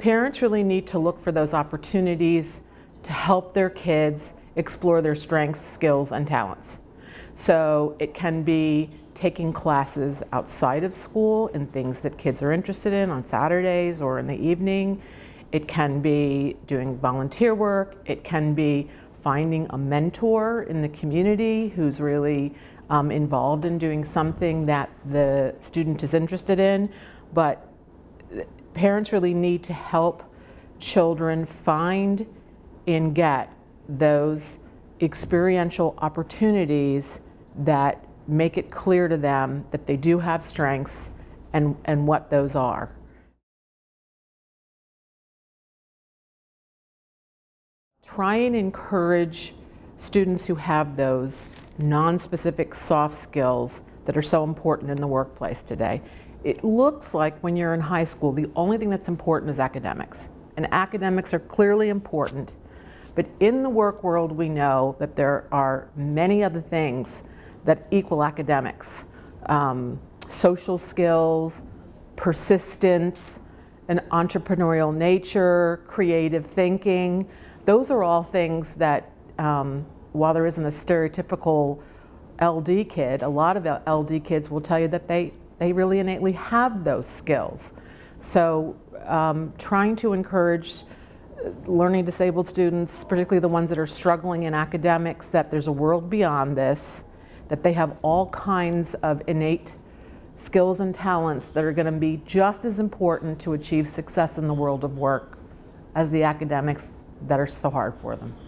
Parents really need to look for those opportunities to help their kids explore their strengths, skills, and talents. So it can be taking classes outside of school in things that kids are interested in on Saturdays or in the evening. It can be doing volunteer work. It can be finding a mentor in the community who's really involved in doing something that the student is interested in. But parents really need to help children find and get those experiential opportunities that make it clear to them that they do have strengths and what those are. Try and encourage students who have those non-specific soft skills that are so important in the workplace today. It looks like when you're in high school, the only thing that's important is academics. And academics are clearly important, but in the work world we know that there are many other things that equal academics. Social skills, persistence, an entrepreneurial nature, creative thinking. Those are all things that, while there isn't a stereotypical LD kid, a lot of LD kids will tell you that they really innately have those skills. So trying to encourage learning disabled students, particularly the ones that are struggling in academics, that there's a world beyond this, that they have all kinds of innate skills and talents that are going to be just as important to achieve success in the world of work as the academics that are so hard for them.